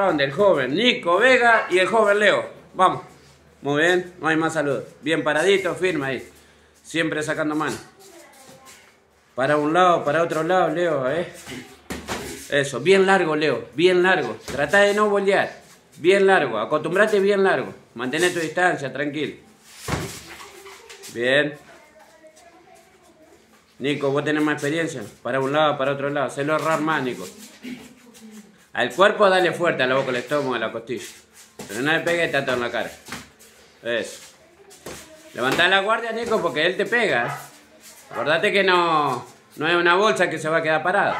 round del joven Nico Vega y el joven Leo. Vamos. Muy bien, no hay más saludos. Bien paradito, firme ahí. Siempre sacando mano. Para un lado, para otro lado, Leo, Eso, bien largo, Leo, bien largo. Trata de no bolear. Bien largo, acostumbrate bien largo. Mantén tu distancia, tranquilo. Bien. Nico, vos tenés más experiencia. Para un lado, para otro lado. Hacelo errar más, Nico. Al cuerpo dale fuerte, a la boca, al estómago, a la costilla. Pero no le pegues tanto en la cara. Eso. Levantá la guardia, Nico, porque él te pega. Acordate que no es una bolsa que se va a quedar parada.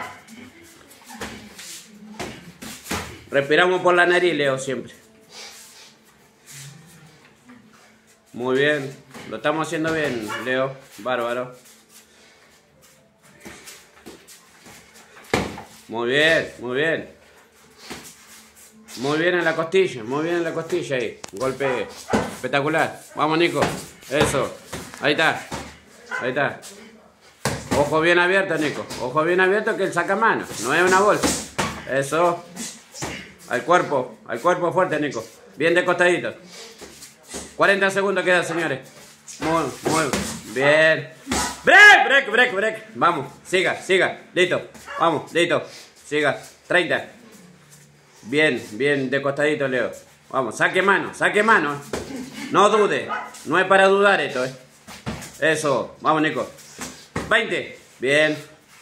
Respiramos por la nariz, Leo, siempre. Muy bien. Lo estamos haciendo bien, Leo. Bárbaro. Muy bien, muy bien. Muy bien en la costilla, muy bien en la costilla ahí. Golpe espectacular. Vamos, Nico. Eso. Ahí está. Ahí está. Ojo bien abierto, Nico. Ojo bien abierto que él saca mano. No es una bolsa. Eso. Al cuerpo fuerte, Nico. Bien de costadito. 40 segundos quedan, señores. Muy bien. Break. Vamos, siga. Listo. Vamos, listo. Siga. 30. Bien de costadito, Leo. Vamos, saque mano. No dude. No es para dudar esto, Eso. Vamos, Nico. 20. Bien.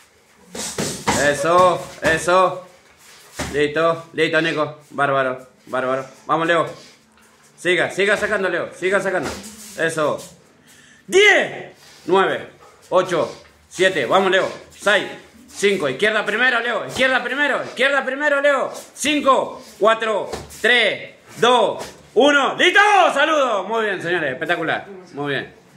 Eso. Listo, Nico. Bárbaro. Vamos, Leo. Siga sacando, Leo. Siga sacando. Eso. 10, 9, 8, 7. Vamos, Leo. 6, 5. Izquierda primero, Leo. Izquierda primero, Leo. 5, 4, 3, 2, 1. ¡Listo! ¡Saludos! Muy bien, señores. Espectacular. Muy bien.